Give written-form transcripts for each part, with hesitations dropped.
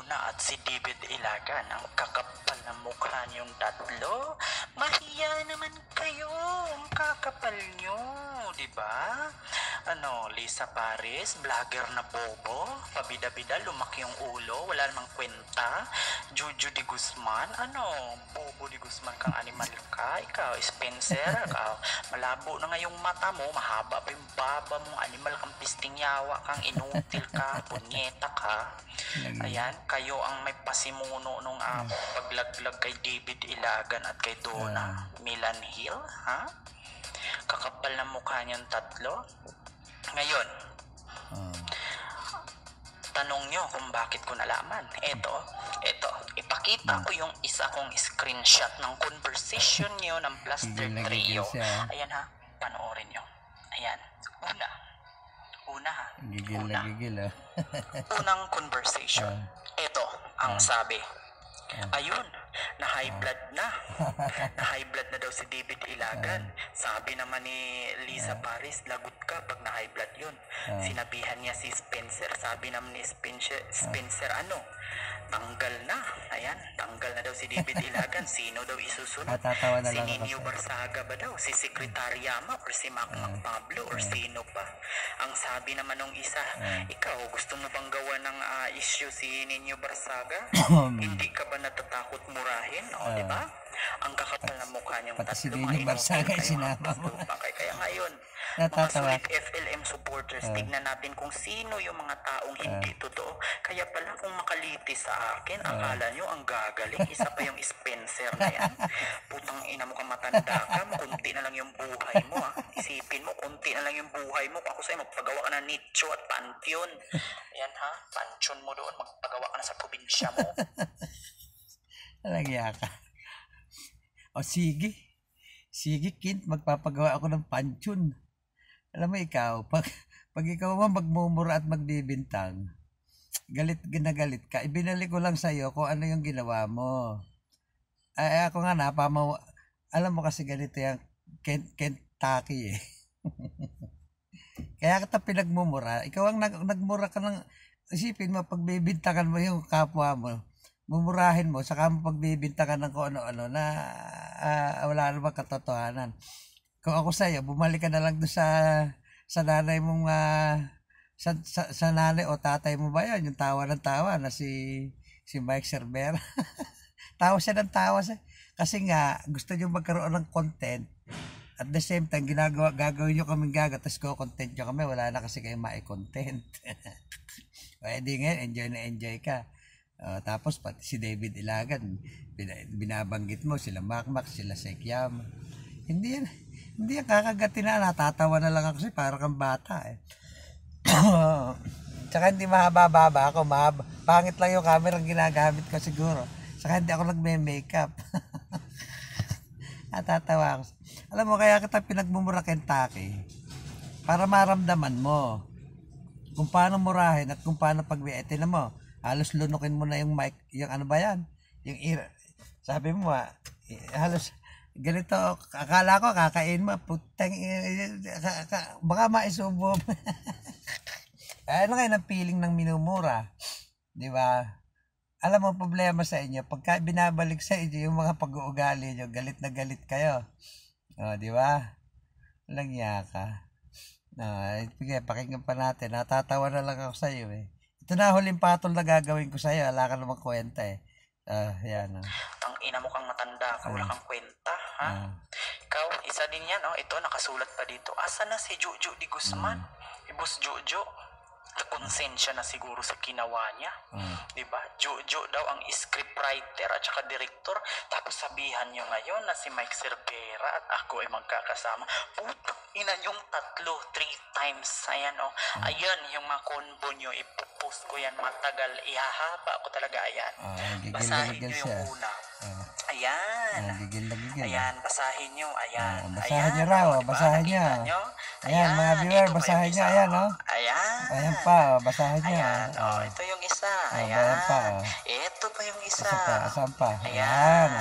Donna at si David Ilagan. Ang kakapal ng mukha niyong tatlo. Mahiya naman kayo. Ang kakapal niyo, di ba? Lisa Paris, vlogger na bobo. Pabida-bida, lumaki yung ulo. Wala namang kwenta. Juju Di Guzman, bobo Di Guzman kang animal ka. Ikaw, Spencer, ikaw, malabo na ngayong mata mo. Mahaba pa yung baba mong animal kang pisting yawa kang inutil ka. Punyeta ka. Ayan, kayo ang may pasimuno nung paglaglag kay David Ilagan at kay Donna Milan Hill, ha? Kakapal na mukha niyang tatlo. Ngayon, tanong nyo kung bakit ko nalaman. Ito, ipakita ko yung isa kong screenshot ng conversation nyo ng Plaster Trio. Ayan ha, panoorin nyo. Ayan, una ha. Unang conversation. Ito ang sabi. Ayun, na-high blood na. Na-high blood na daw si David Ilagan. Sabi naman ni Lisa Paris, lagot ka pag na-high blood yun. Sinabihan niya si Spencer. Sabi naman ni Spencer, tanggal na. Ayan, tanggal na daw si David Ilagan. Sino daw isusunod? Si Nino Barsaga ba daw? Si Secretary Yama? Or si Macmac Pablo? Or sino pa? Ang sabi naman nung isa, ikaw, gusto mo bang gawa ng issue si Nino Barsaga? Hindi ka ba natatakot murahin? Di ba? Ang kakapal na mukha niyang tatlo. Pati si Nino Barsaga sinama mo. Kaya ngayon, mga sulit FLM supporters, tignan natin kung sino yung mga taong hindi totoo. Kaya pala kung makalitis sa akin, akala nyo ang gagaling. Isa pa yung Spencer na yan. Putang ina mo kang matanda ka, kunti na lang yung buhay mo. Isipin mo, kunti na lang yung buhay mo. Kung ako sa'yo, magpagawa ka ng nicho at pantheon. Ayan ha, pantheon mo doon, magpagawa ka na sa probinsya mo. Talagya ka. O sige, Kint, magpapagawa ako ng pantheon. Alam mo ikaw, pag ikaw magmumura at magbibintang, galit ka, ibinalik ko lang sa'yo kung ano yung ginawa mo. Ay, ako nga alam mo kasi ganito yung Kentucky eh. Kaya kita pinagmumura, ikaw ang nagmura ka ng, isipin mo, pagbibintangan mo yung kapwa mo, mumurahin mo, saka mo pagbibintangan ng kung ano-ano na wala namang katotohanan. Kung ako sa'yo, bumalik ka na lang doon sa nanay mong, sa nanay o tatay mo ba yan? Yung tawa ng tawa na si Mike Cervera. Tawa siya ng tawa siya. Kasi nga, gusto niyo magkaroon ng content. At the same time, gagawin nyo kaming tapos content nyo kami. Wala na kasi kayong mai-content. Pwede ngayon, enjoy ka. Tapos pati si David Ilagan, binabanggit mo, sila Macmac, sila Sekyam. Hindi yan kakagatin na, natatawa na lang ako kasi para kang bata eh. Tsaka hindi mahaba-baba ako, pangit lang yung camera ang ginagamit ko siguro. Tsaka hindi ako nagme-makeup. Natatawa ako. Alam mo, kaya kita pinagmumura Kentucky para maramdaman mo kung paano murahin at kung paano pagbiitin mo. Halos lunukin mo na yung mic, yung ano ba yan? Yung sabi mo halos ganito, akala ko kakain mo, putang, baka maisubo. Ano kayo ng feeling ng minumura? Di ba? Alam mo, problema sa inyo, pagka binabalik sa inyo yung mga pag-uugali nyo, galit na galit kayo. Di ba? Walang yaka. Sige, pakinggan pa natin. Natatawa na lang ako sa iyo eh. Ito na huling patol na gagawin ko sa iyo. Wala ka namang kwenta eh. Yan. Ang ina mo kang matanda ka, wala kang kwenta, ha? Ikaw, isa din yan, ito, nakasulat pa dito. Asa na si Juju Di Guzman? Boss Juju, nakonsensya na siguro sa ginawa niya. Diba? Juju daw ang scriptwriter at saka director. Tapos sabihan nyo ngayon na si Mike Cervera at ako ay magkakasama. Putang ina yung 3 times. Ayan Ayan yung mga combo nyo. Ipopost ko yan matagal. Ihahaba ko talaga. Ayan. Basahin nyo yung una. Ayan. Ayan, basahin nyo. Ayan. Basahin nyo raw. Basahin nyo. Ayan, mga viewer, basahin nyo. Ayan, Ayan. Ayan pa, basahin nyo. Ayan, ito yung isa. Ayan pa. Ito pa yung isa. Asan pa? Ayan.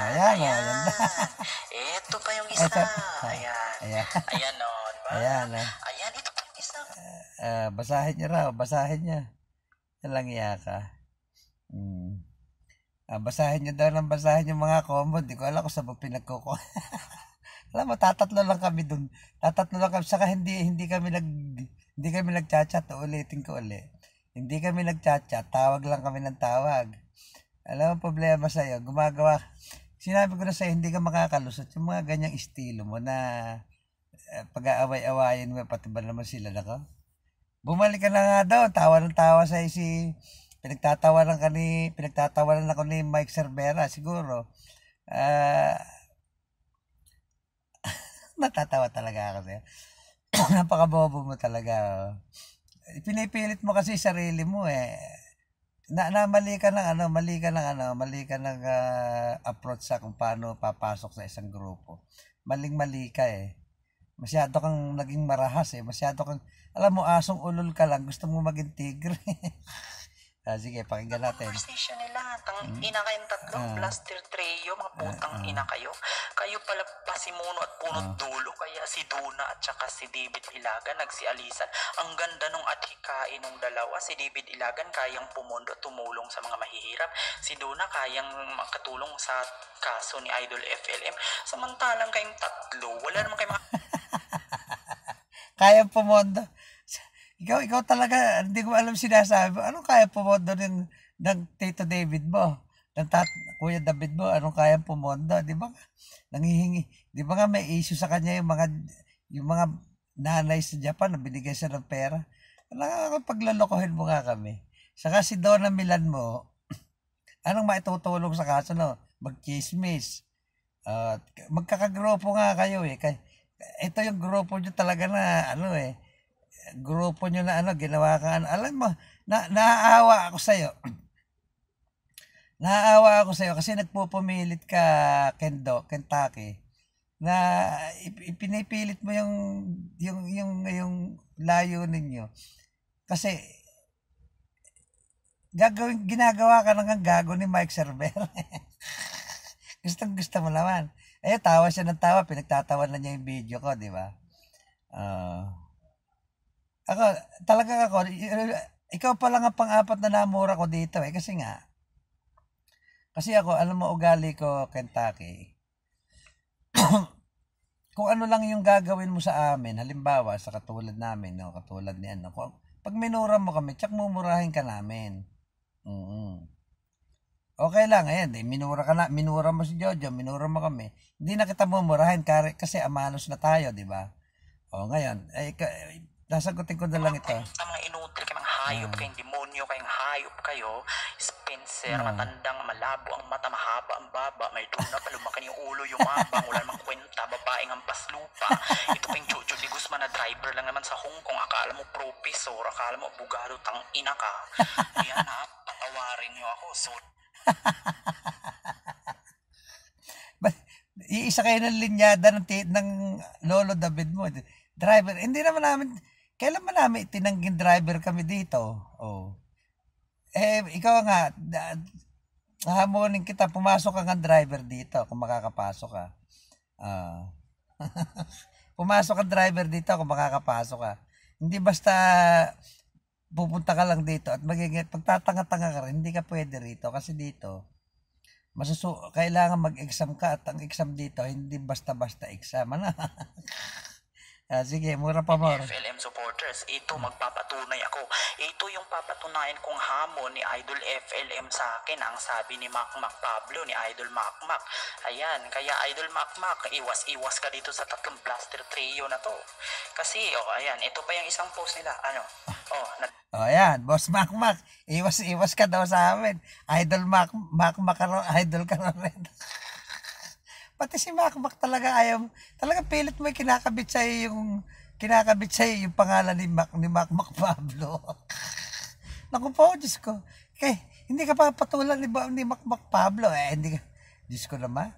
Ito pa yung isa. Ayan. Ayan, diba? Ayan, ito pa yung isa. Basahin nyo raw, basahin nyo. Lang yaka. Basahin nyo daw ng basahin yung mga combo. Di ko alam kung saan mo pinagkukuha. Alam mo, tatatlo lang kami dun. Tatatlo lang kami. Saka hindi kami nagchat-chat. Ulitin ko ulit. Hindi kami nagchat-chat. Tawag lang kami ng tawag. Alam mo, problema sa'yo. Sinabi ko na sa'yo, hindi ka makakalusot. Yung mga ganyang estilo mo na pag-aaway-awayin mo, pati ba naman sila nako? Bumalik ka na nga daw. Tawa ng tawa sa'yo pinagtatawanan ako ni Mike Cervera. Siguro. Natatawa talaga ako sa'yo. Napakabobo mo talaga. Pinipilit mo kasi sarili mo eh. Mali ka ng approach sa kung paano papasok sa isang grupo. Mali ka eh. Masyado kang naging marahas eh. Alam mo, asong ulol ka lang. Gusto mo maging tigre. Sige, pakinggan natin. Conversation nila, ina kayong tatlong Blaster Trio, mga putang ina kayo. Kayo pala pasimuno at punot dulo, kaya si Duna at saka si David Ilagan nagsialisan. Ang ganda nung atikain ng dalawa. Si David Ilagan kayang pumundo, tumulong sa mga mahihirap. Si Duna kayang makatulong sa kaso ni Idol FLM. Samantalang kayong tatlo, wala naman kayong mga... Kayang pumondo. Ikaw talaga, hindi ko alam sinasabi mo. Anong kaya pumondo ng Tito David mo? Kuya David mo, anong kaya pumondo? Di ba nangihingi? Di ba nga may issue sa kanya yung mga nanay sa Japan na binigay siya ng pera? Paglalokohin mo nga kami. Saka si Donna Milan mo, anong maitutulong sa kaso, no? Mag-chismis. Magkakagrupo nga kayo eh. Ito yung grupo nyo talaga na grupo nyo na ginawa ka alam mo, naaawa ako sa'yo. Naaawa ako sa'yo kasi nagpupumilit ka, Kentucky, na ipinipilit mo yung layo ninyo. Kasi, ginagawa ka ng gago ni Mike Cervera. Gusto mo naman. Tawa siya ng tawa, pinagtatawan na niya yung video ko, di ba? Ikaw pa lang ang pang-apat na namura ko dito eh. Kasi ako, alam mo, ugali ko, Kentucky. Kung ano lang yung gagawin mo sa amin, halimbawa, sa katulad namin, no? Katulad ni pag minura mo kami, tsak mumurahin ka namin. Okay lang, ayan, minura mo si Jojo, minura mo kami. Hindi na kita mumurahin kasi amanos na tayo, di ba? Ngayon, nasagutin ko na lang ito. Mga inutil kayo, mga hayop kayong demonyo, kayong hayop kayo. Spencer, matandang, malabo ang mata, mahaba ang baba, may Duna pa, lumaki yung ulo, yumabang, wala namang kwenta, babaeng ang paslupa. Ito pa yung Jojo de Guzman na driver lang naman sa Hong Kong. Akala mo professor, akala mo abogado, tang ina ka. Yan ha, patawarin niyo ako. So, iisa kayo ng linyada ng Lolo David mo. Driver, hindi naman namin, kailan man namin tinangging driver kami dito? Ikaw nga, hahamunin kita, pumasok ka ng driver dito kung makakapasok ka. Pumasok ka driver dito kung makakapasok ka. Hindi basta pupunta ka lang dito at pagtatanga-tanga ka rin, hindi ka pwede rito kasi dito kailangan mag-exam ka at ang exam dito hindi basta-basta exam. Sige, mura pa mo. FLM supporters, ito magpapatunay ako. Ito yung papatunayan kong hamon ni Idol FLM sa akin. Ang sabi ni Mac Pablo, ni Idol Mac. Ayan, kaya Idol Mac, iwas ka dito sa tatlong Blaster Trio na to. Kasi, ayan, ito pa yung isang post nila. Ayan, Boss Mac, iwas ka daw sa amin. Idol Mac, idol ka na rin. Pati si Mac talaga talaga pilit mo kinakabit sa'yo yung pangalan ni Mac Pablo. Naku po, Diyos ko. Hindi ka pa patulan ni Mac Pablo. Hindi ka, Diyos ko naman.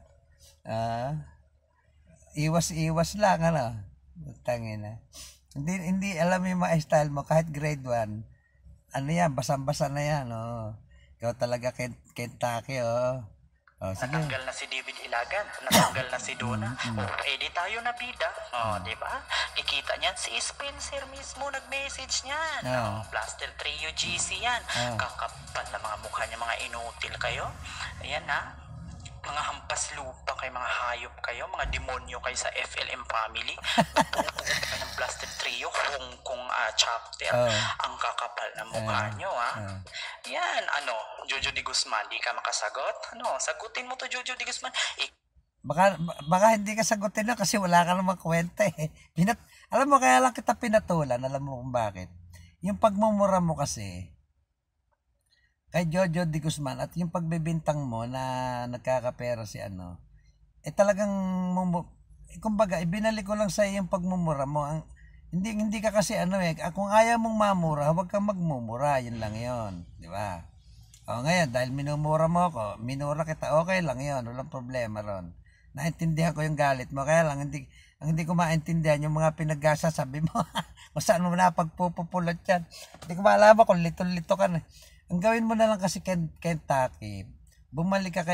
Iwas lang, Tangina. Hindi alam yung mga style mo, kahit grade 1. Basang-basa na yan, Ikaw talaga Kentucky, Sige. Natanggal na si David Ilagan, natanggal na si Duna. Edi tayo na bida. Di ba? Kikita niyan si Spencer mismo nag-message niyan. Blaster Trio GC yan. Kakapal na mga mukha niya, mga inutil kayo. Ayan na. Mga hampas lupa kayo, mga hayop kayo, mga demonyo kayo sa FLM family. Bubuo pa ng Blasted Trio, Hong Kong chapter. Oh. Ang kakapal na mukha nyo, Yan, Jojo de Guzman, di ka makasagot? Sagutin mo to, Jojo de Guzman. Baka hindi ka sagutin na kasi wala ka namang kwenta eh. Alam mo, kaya lang kita pinatulan, alam mo kung bakit. Yung pagmumura mo kasi, kay Jojo de Guzman at yung pagbibintang mo na nagkakapera si talagang kumbaga ibinalik ko lang sa iyo yung pagmumura mo. Hindi ka kasi kung ayaw mong mamura, huwag kang magmumura, yun lang yon, di ba? O ngayon, dahil minumura mo ako, minura kita, okay lang yon, walang problema ron. Naintindihan ko yung galit mo, kaya lang hindi ko maintindihan yung mga pinagsasabi mo. Kung saan mo na pagpupupulot yan. Hindi ko maalaman kung lito-lito ka na. Ang gawin mo na lang kasi Kentucky, bumalik ka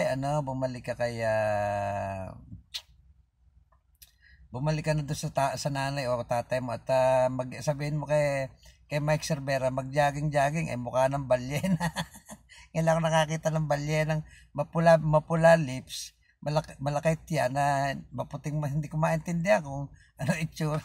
na doon sa nanay o tatay mo at sabihin mo kay Mike Cervera, mag-jogging, mukha ng balyena. Ngayon lang ako nakakita ng balyenang mapula lips, malaki tiyan na maputing, hindi ko maintindihan kung ano itsura.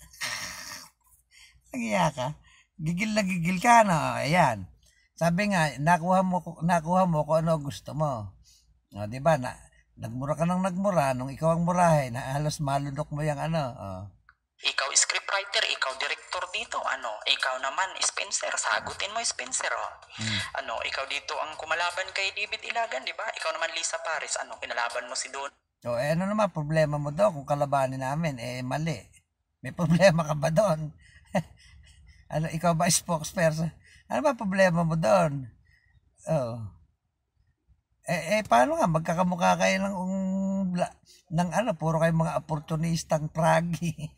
Nagiya ka? Gigil na gigil ka, Ayan. Sabi nga, nakuha mo kung ano gusto mo. O, di ba? Nagmura ka ng nagmura, nung ikaw ang murahin, halos malunok mo yung Ikaw scriptwriter, ikaw director dito, Ikaw naman, Spencer, sagutin mo, Spencer, Ikaw dito ang kumalaban kay David Ilagan, di ba? Ikaw naman, Lisa Paris, kinalaban mo si Don. O, ano naman, problema mo daw kung kalabanin namin, mali. May problema ka ba doon? Ikaw ba spokesperson? Ano ba problema mo doon? Oh. Paano nga? Magkakamukha kayo ng puro kayo mga oportunistang pragi.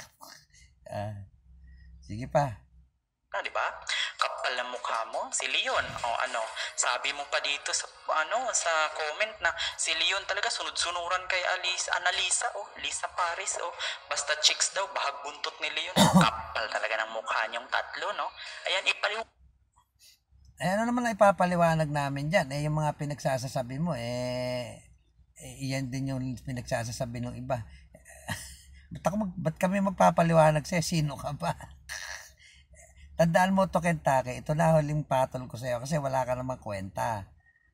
Sige pa. Di ba? Kapal na mukha mo, si Leon. Sabi mo pa dito sa comment na si Leon talaga sunod-sunuran kay Annalisa, Lisa Paris, basta chicks daw, bahag buntot ni Leon. Kapal talaga ng mukha niyong tatlo, no? Ayan, ano naman ang ipapaliwanag namin dyan? Yung mga pinagsasasabi mo, iyan din yung pinagsasasabi ng iba. Ba't kami magpapaliwanag sa'yo? Sino ka ba? Tandaan mo to, Kentucky. Ito na huling patol ko sa'yo kasi wala ka namang kwenta.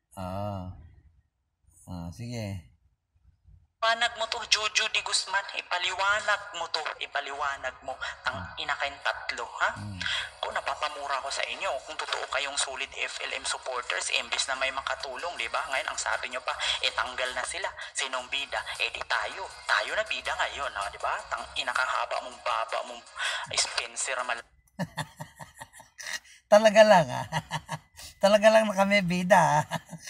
Sige. Ipaliwanag mo to, Jojo de Guzman. Ipaliwanag mo. Ang ina kayong tatlo, ha? Kung napapamura ko sa inyo, kung totoo kayong solid FLM supporters, imbes na may makatulong, di ba? Ngayon, ang sabi nyo pa, tanggal na sila. Sinong bida? Di tayo. Tayo na bida ngayon, ha? Di ba? Tang ina kang haba mong baba mong Spencer Talaga lang, Talaga lang na kami bida,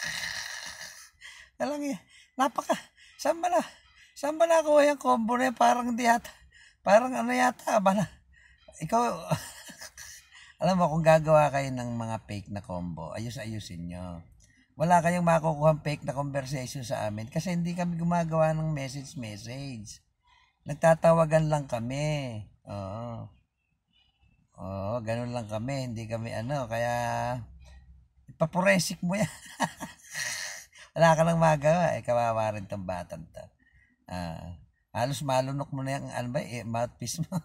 Talaga, Saan ba na ako yung combo na parang yata ba na ikaw alam mo kung gagawa kayo ng mga fake na combo, ayusin nyo. Wala kayong makukuha fake na conversation sa amin kasi hindi kami gumagawa ng message. Nagtatawagan lang kami. Ganun lang kami, hindi kami kaya ipapuresik mo yan. Wala ka nang magawa, kawawa rin tong batang to. Halos malunok mo na yung mouthpiece mo.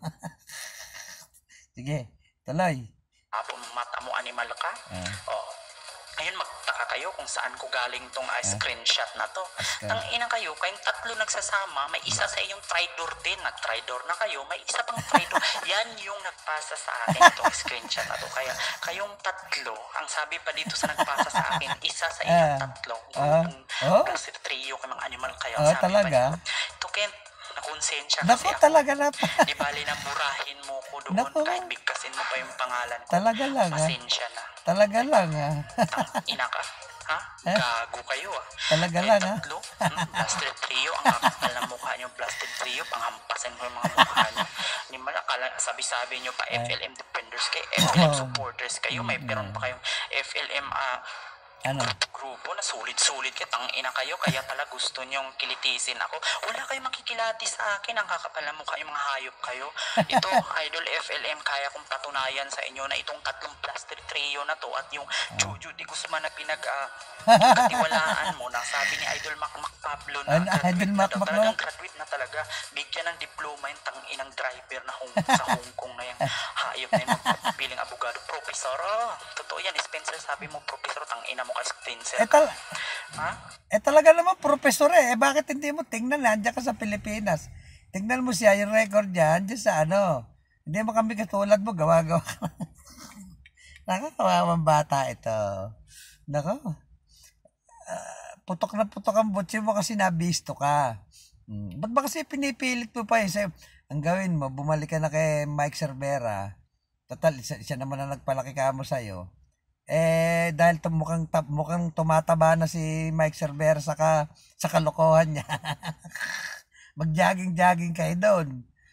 Sige, tuloy. Mata mo animal ka? Ngayon magtaka kayo kung saan ko galing tong screenshot na to. Tang ina kayo, kayong tatlo nagsasama, may isa sa inyong traitor din. Nag-traitor na kayo, may isa pang traitor. Yan yung nagpasa sa akin itong screenshot na to. Kaya kayong tatlo, ang sabi pa dito sa nagpasa sa akin, isa sa inyong tatlo. Kasi trio kay mga animal kayo. Ang sabi talaga? pa dito, to Kent, nakonsensya kasi ako. Talaga na pa. Di bali na murahin mo ko doon kahit bigkasin mo pa yung pangalan ko. Talaga lang, pasensya na. Talaga lang, Ina ka? Gago kayo, Talaga lang, tatlo, Blasted Trio, ang kakapal ng mukha nyo, Blasted Trio, panghampasan ko yung mga mukha nyo. Hindi man, sabi-sabi nyo pa, FLM defenders kayo, FLM supporters kayo, may peron pa kayong FLM Ano? grupo na sulit-sulit kitang ina kayo, kaya pala gusto nyong kilitisin ako. Wala kayong makikilati sa akin, ang kakapal na mukha, yung mga hayop kayo. Ito, Idol FLM, kaya kong patunayan sa inyo na itong tatlong plaster trio na to at yung Jojo de Guzman na katiwalaan mo na sabi ni Idol Macmac Pablo na Idol graduate na daw, Macmac talagang na? graduate na talaga, bigyan ng diploma yung inang driver na sa Hong Kong na yung hayop na yung magpiling abogado. Professor, totoo yan, Spencer, sabi mo, professor, ina mo ka Spencer. Ha? Talaga naman, professor bakit hindi mo tingnan, nandiyan ka sa Pilipinas. Tingnan mo siya, yung record niya, andyan sa ano. Hindi mo kami katulad mo, gawa-gawa ka. Nakakawawang bata ito. Nako. Putok na putok ang butsi mo kasi nabisto ka. Ba't ba kasi pinipilit mo pa ang gawin mo, bumalik ka na kay Mike Cervera. Total, siya naman na nagpalaki ka mo sa'yo. Dahil mukhang tumataba na si Mike Cervera sa kalokohan niya. Mag-jogging-jogging kayo doon.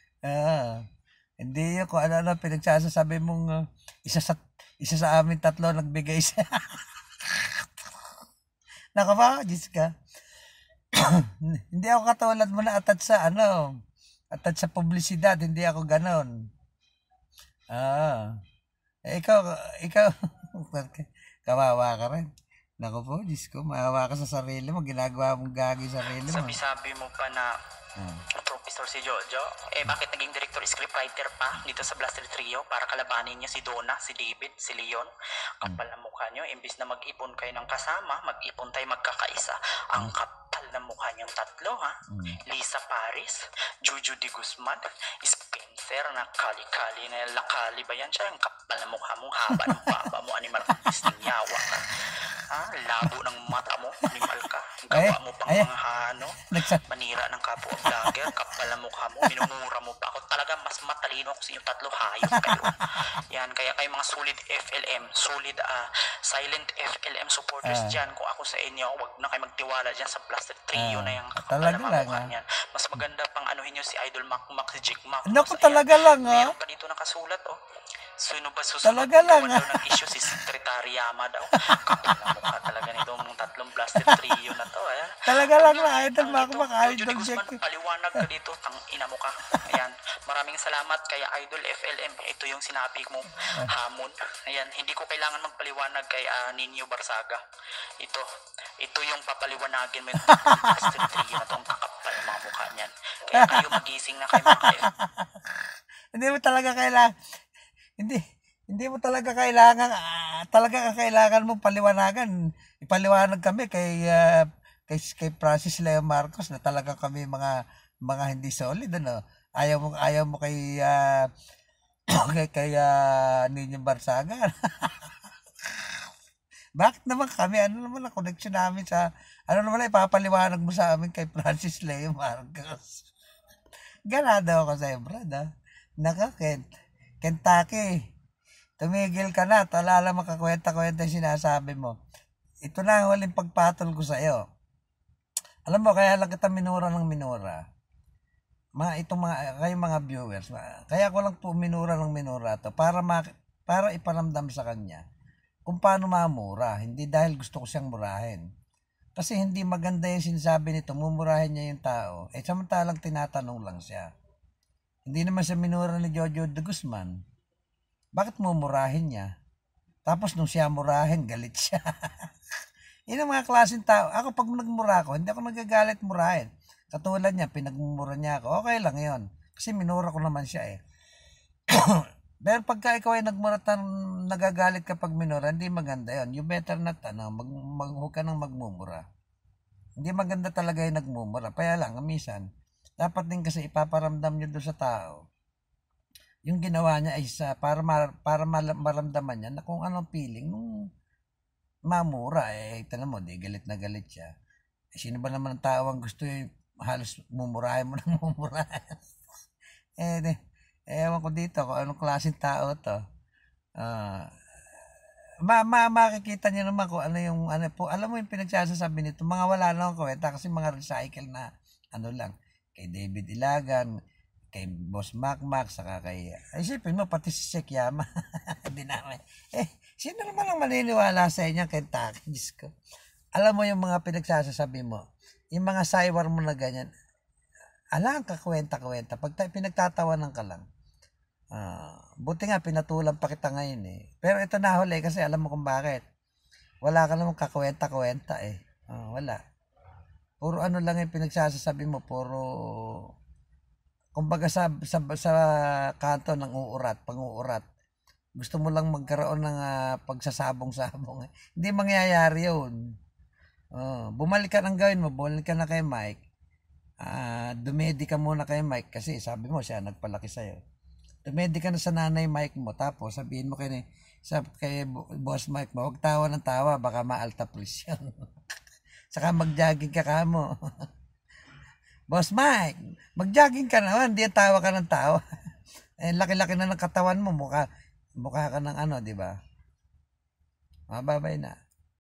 Hindi yun kung ano-ano pinagsasabi mong isa sa amin tatlo nagbigay siya. Naka ba, Diyos ka? Hindi ako katulad mo na attach sa publisidad, hindi ako ganon. Ikaw, kawawa ka rin. Naku po, Diyos ko, maawa ka sa sarili mo, ginagawa mong gagi sa sarili mo. Sabi mo pa na Professor si Jojo, bakit naging director scriptwriter pa dito sa Blaster Trio para kalabanin niya si Donna, si David, si Leon? Kapal na mukha niyo, imbis na mag-ipon kayo ng kasama, mag-ipon tayo magkakaisa. Ang kapal na mukha niyong tatlo, ha? Lisa Paris, Jojo de Guzman, Spencer na kali-kali na lakali ba yan siya? Ang kapal na mukha mo, haba ng baba mo, animal ka, yawa ka. Labo ng mata mo, animal ka. Gawa mo pang mga manira ng kapwa vlogger, kapal na mukha mo, minumura mo pa ako. Talaga mas matalino ako sa inyo tatlo, hayop kayo. Yan, kaya kayo mga solid FLM, silent FLM supporters dyan, kung ako sa inyo, wag na kayo magtiwala dyan sa Blaster Trio na yung kapal na mukha niyan. Mas maganda pang anuhin nyo si Idol Macmac, si Jig Mac. Naku, talaga lang Meron pa dito nakasulat, sino ba susunod? Talaga lang daw ng issue si Secretary Yama daw. Kapal na mukha talaga nitong tatlong Blaster Trio na to. Talaga lang na, Idol Macmac, Idol Guzman, paliwanag ka dito, ina mo ka. Ayan, maraming salamat kay Idol FLM. Ito yung sinabi mo, hamon. Ayan, hindi ko kailangan magpaliwanag kay Nino Barsaga. Ito yung papaliwanagin mo yung Blaster Trio na to, ang kakapal ng mga mukha niyan. Kaya kayo magising na kayo mga kayo. Hindi mo talaga kailangan, hindi mo talaga kailangan mo paliwanagan. Ipaliwanag kami kay Francis Leo Marcos na talaga kami mga hindi solid, ano. Ayaw mo kay Nino Barsaga. Bakit naman kami? Ano naman ang connection namin ano naman ipapaliwanag mo sa amin kay Francis Leo Marcos? Ganado ako sa'yo, brad, Naka, Kentucky. Tumigil ka na. Talala makakwenta-kwenta yung sinasabi mo. Ito na ang huling pagpatol ko sa'yo. Alam mo, kaya lang kita minura ng minura. Kayo mga viewers. Kaya ko lang po minura ng minura to para iparamdam sa kanya kung paano mamura. Hindi dahil gusto ko siyang murahin. Kasi hindi maganda yung sinasabi nito, mumurahin niya yung tao. Samantalang tinatanong lang siya. Hindi naman siya minura ni Jojo de Guzman. Bakit mumurahin niya? Tapos nung siya murahin, galit siya. Yun ang mga klaseng tao. Ako pag nagmura ako, hindi ako nagagalit murahin. Katulad niya, pinagmumura niya ako. Okay lang yon. Kasi minura ko naman siya Pero pagka ikaw ay nagagalit kapag minura, hindi maganda yon. You better not, huwag ka nang magmumura. Hindi maganda talaga yung nagmumura. Kaya lang, minsan, dapat din kasi ipaparamdam nyo doon sa tao. Yung ginawa niya ay para maramdaman niya na kung anong feeling nung mamura. Tignan mo, di galit na galit siya. Sino ba naman ang tao ang gusto halos mumurahin mo ng mumurahin? Ewan ko dito kung anong klaseng tao to. Makikita niyo naman kung alam mo yung pinagsasabi nito, mga wala lang kwenta kasi mga recycle na lang. Kay David Ilagan, kay Boss Macmac, saka isipin mo, pati si Sek Yama. Hindi namin. Sino naman ang maniniwala sa inyo, Kentucky? Diyos ko. Alam mo yung mga pinagsasasabi mo, yung mga saywar mo na ganyan, alang kakwenta-kwenta. Pag pinagtatawanan ka lang, buti nga pinatulan pa kita ngayon eh. Pero ito nahuli kasi alam mo kung bakit. Wala ka namang kakwenta-kwenta eh. Wala. Puro ano lang yung pinagsasabi mo, puro kumbaga sa kanto ng uurat, pang-uurat. Gusto mo lang magkaroon ng pagsasabong-sabong. Hindi mangyayari yun. Bumalik ka ng gawin mo, bumalik ka na kay Mike. Dumedi ka muna kay Mike kasi sabi mo siya nagpalaki sa'yo. Dumedi ka na sa nanay Mike mo, tapos sabihin mo kay Boss Mike mo, huwag tawa ng tawa, baka maalta presyon. Saka mag-jogging ka mo. Boss Mike, mag-jogging ka naman, hindi tawa ka ng tawa. Laki-laki na ng katawan mo, mukha ka ng ano, di ba? Mababay na.